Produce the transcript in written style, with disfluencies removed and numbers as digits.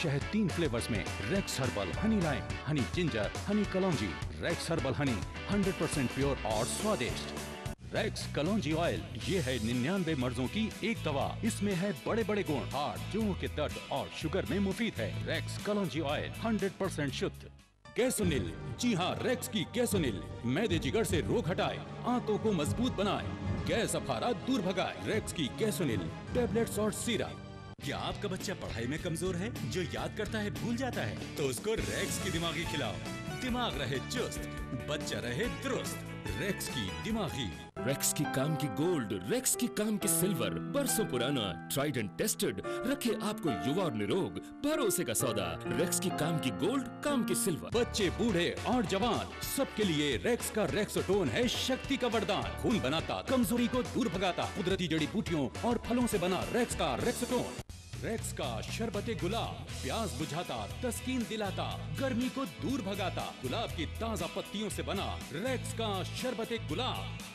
शहद 3 फ्लेवर्स में, Rex herbal honey lime, honey ginger, honey kalonji. Rex herbal honey 100% pure और स्वादिष्ट। रेक्स कलौंजी oil, ये है 99 मर्जों की एक दवा। इसमें है बड़े बड़े गुण, हार्ट, जोड़ों के दर्द और शुगर में मुफीद है। रेक्स कलौंजी ऑयल 100% शुद्ध। गैसोनिल, जी हाँ, रेक्स की गैसोनिल मैदे जिगर से रोग हटाए, आंतों को मजबूत बनाए, गैस अफारा दूर भगाए। रेक्स की गैसोनिल टैबलेट्स और सिरप। क्या आपका बच्चा पढ़ाई में कमजोर है, जो याद करता है भूल जाता है? तो उसको रेक्स की दिमागी खिलाओ। दिमाग रहे चुस्त, बच्चा रहे दुरुस्त। रेक्स की दिमागी। रेक्स की काम की गोल्ड, रेक्स की काम की सिल्वर, बरसों पुराना, ट्राइड एंड टेस्टेड, रखे आपको युवा और निरोग, भरोसे का सौदा। रेक्स की काम की गोल्ड, काम की सिल्वर। बच्चे, बूढ़े और जवान, सबके लिए रेक्स का रेक्सोटोन है शक्ति का वरदान। खून बनाता, कमजोरी को दूर भगाता, कुदरती जड़ी बूटियों और फलों से बना रेक्स का रेक्सोटोन। रेक्स का शरबते गुलाब, प्यास बुझाता, तस्कीन दिलाता, गर्मी को दूर भगाता। गुलाब की ताजा पत्तियों से बना रेक्स का शरबते गुलाब।